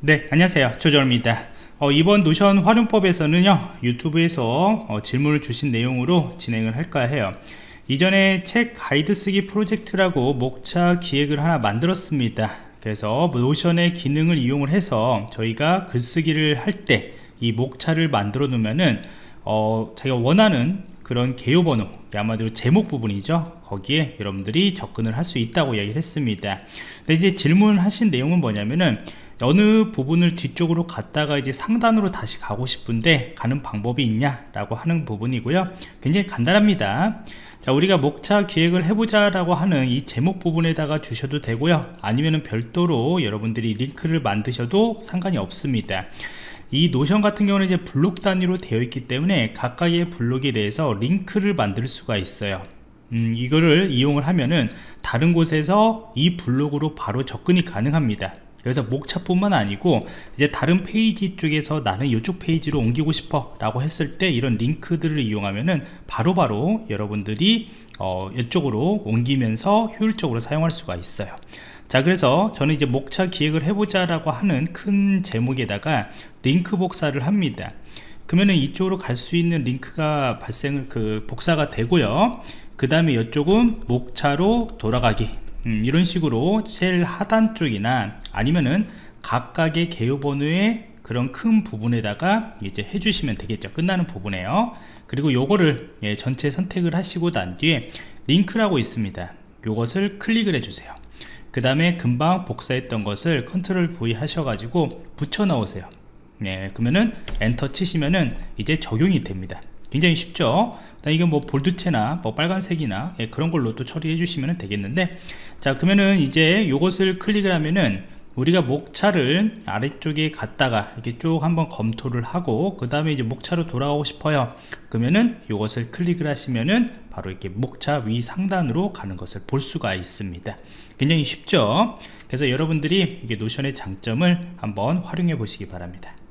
네, 안녕하세요. 조정입니다. 이번 노션 활용법에서는요, 유튜브에서 질문을 주신 내용으로 진행을 할까 해요. 이전에 책 가이드 쓰기 프로젝트라고 목차 기획을 하나 만들었습니다. 그래서 노션의 기능을 이용을 해서 저희가 글쓰기를 할 때 이 목차를 만들어 놓으면은 자기가 원하는 그런 개요 번호, 아마도 제목 부분이죠. 거기에 여러분들이 접근을 할 수 있다고 이야기를 했습니다. 근데 이제 질문하신 내용은 뭐냐면은 어느 부분을 뒤쪽으로 갔다가 이제 상단으로 다시 가고 싶은데 가는 방법이 있냐 라고 하는 부분이고요. 굉장히 간단합니다. 자, 우리가 목차 기획을 해보자 라고 하는 이 제목 부분에다가 주셔도 되고요, 아니면은 별도로 여러분들이 링크를 만드셔도 상관이 없습니다. 이 노션 같은 경우는 이제 블록 단위로 되어 있기 때문에 각각의 블록에 대해서 링크를 만들 수가 있어요. 이거를 이용을 하면은 다른 곳에서 이 블록으로 바로 접근이 가능합니다. 그래서 목차뿐만 아니고 이제 다른 페이지 쪽에서 나는 이쪽 페이지로 옮기고 싶어 라고 했을 때 이런 링크들을 이용하면은 바로바로 여러분들이 이쪽으로 옮기면서 효율적으로 사용할 수가 있어요. 자, 그래서 저는 이제 목차 기획을 해보자 라고 하는 큰 제목에다가 링크 복사를 합니다. 그러면은 이쪽으로 갈 수 있는 링크가 복사가 되고요. 그 다음에 이쪽은 목차로 돌아가기, 이런 식으로 제일 하단 쪽이나 아니면은 각각의 개요 번호의 그런 큰 부분에다가 이제 해주시면 되겠죠. 끝나는 부분에요. 그리고 요거를 전체 선택을 하시고 난 뒤에 링크라고 있습니다. 요것을 클릭을 해주세요. 그 다음에 금방 복사했던 것을 컨트롤 V 하셔가지고 붙여 넣으세요. 그러면은 엔터 치시면은 이제 적용이 됩니다. 굉장히 쉽죠. 이건 뭐 볼드체나 뭐 빨간색이나 그런 걸로 또 처리해 주시면 되겠는데, 자, 그러면은 이제 요것을 클릭을 하면은 우리가 목차를 아래쪽에 갔다가 이렇게 쭉 한번 검토를 하고 그 다음에 이제 목차로 돌아가고 싶어요. 그러면은 요것을 클릭을 하시면은 바로 이렇게 목차 위 상단으로 가는 것을 볼 수가 있습니다. 굉장히 쉽죠. 그래서 여러분들이 이게 노션의 장점을 한번 활용해 보시기 바랍니다.